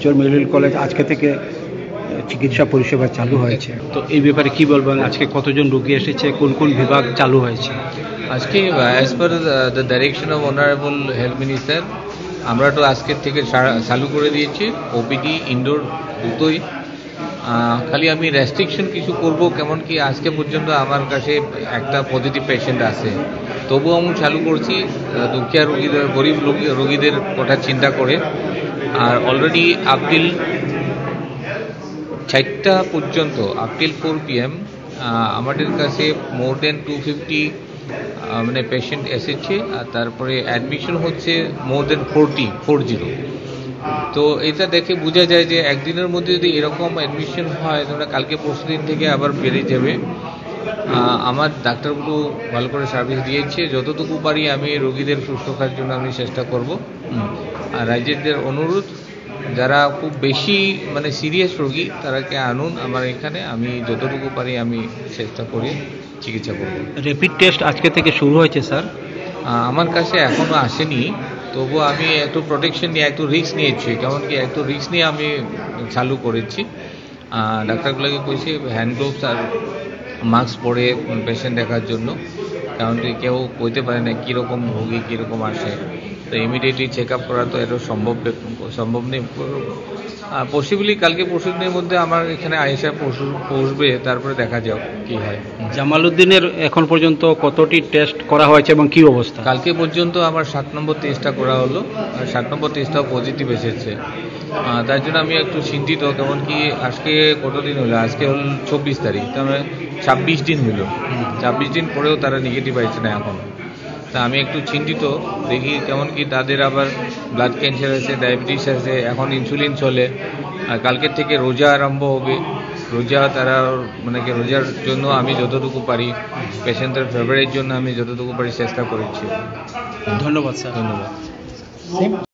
Silchar medical college আজকে থেকে চিকিৎসা পরিষেবা চালু হয়েছে, তো এই ব্যাপারে কি বলবেন? আজকে কতজন রোগী এসেছে, কোন কোন বিভাগ চালু হয়েছে? আজকে as per the direction of honourable health minister আমরা তো আজকের থেকে চালু করে দিয়েছি ওপিডি ইনডোর দুটোই। খালি আমি রেস্ট্রিকশন কিছু করব, কেমন কি আজকে পর্যন্ত আমার কাছে একটা পজিটিভ পেশেন্ট আছে, তবুও আমি চালু করছি দুঃখিয়া রোগীদের, গরিব রোগীদের কথা চিন্তা করে। আর অলরেডি আপটিল 4টা পর্যন্ত, আপটিল 4 PM আমাদের কাছে মোর দেন 250 মানে পেশেন্ট এসেছে। আর তারপরে অ্যাডমিশন হচ্ছে মোর দেন 40। তো এটা দেখে বোঝা যায় যে একদিনের মধ্যে যদি এরকম অ্যাডমিশন হয় তাহলে কালকে পরশু দিন থেকে আবার বেড়ে যাবে। আমার ডাক্তারগুলো ভালো করে সার্ভিস দিয়েছে, যতটুকু পারি আমি রোগীদের সুস্থ থাকার জন্য আমি চেষ্টা করব। আর রাজ্যের অনুরোধ, যারা খুব বেশি মানে সিরিয়াস রোগী তারাকে আনুন আমার এখানে, আমি যতটুকু পারি আমি চেষ্টা করি চিকিৎসা করব। র্যাপিড টেস্ট আজকে থেকে শুরু হয়েছে স্যার? আমার কাছে এখনও আসেনি, তবু আমি একটু প্রোটেকশন নিয়ে একটু রিস্ক নিয়েছি, কেমন কি একটু রিস্ক নিয়ে আমি চালু করেছি। ডাক্তারগুলোকে কইছি হ্যান্ড গ্লোভস আর মাস্ক পরে পেশেন্ট দেখার জন্য, কারণ কি কেউ কইতে পারে না কীরকম রোগী কীরকম আসে, তো ইমিডিয়েটলি চেক আপ করা তো এটা সম্ভব নেই। পসিবলি কালকে পরশু দিনের মধ্যে আমার এখানে আয়েশা পৌঁছবে, তারপরে দেখা যাক কি হয়। জামালউদ্দিনের এখন পর্যন্ত কতটি টেস্ট করা হয়েছে এবং কি অবস্থা? কালকে পর্যন্ত আমার 7 নম্বর টেস্টটা করা হলো, আর 7 নম্বর টেস্টটাও পজিটিভ এসেছে। তার জন্য আমি একটু চিন্তিত, কেমন কি আজকে কতদিন হলো, আজকে হল 24 তারিখ, তাহলে 26 দিন হলো, 26 দিন পরেও তারা নেগেটিভ আসছে না এখন। তা আমি একটু চিন্তিত, দেখি কেমন কি তাদের আবার ব্লাড ক্যান্সার আছে, ডায়াবেটিস আছে, এখন ইনসুলিন চলে, আর কালকের থেকে রোজা আরম্ভ হবে। রোজা তারা মানে কি রোজার জন্য আমি যতটুকু পারি, পেশেন্টের ফেভারের জন্য আমি যতটুকু পারি চেষ্টা করেছি। ধন্যবাদ স্যার। ধন্যবাদ।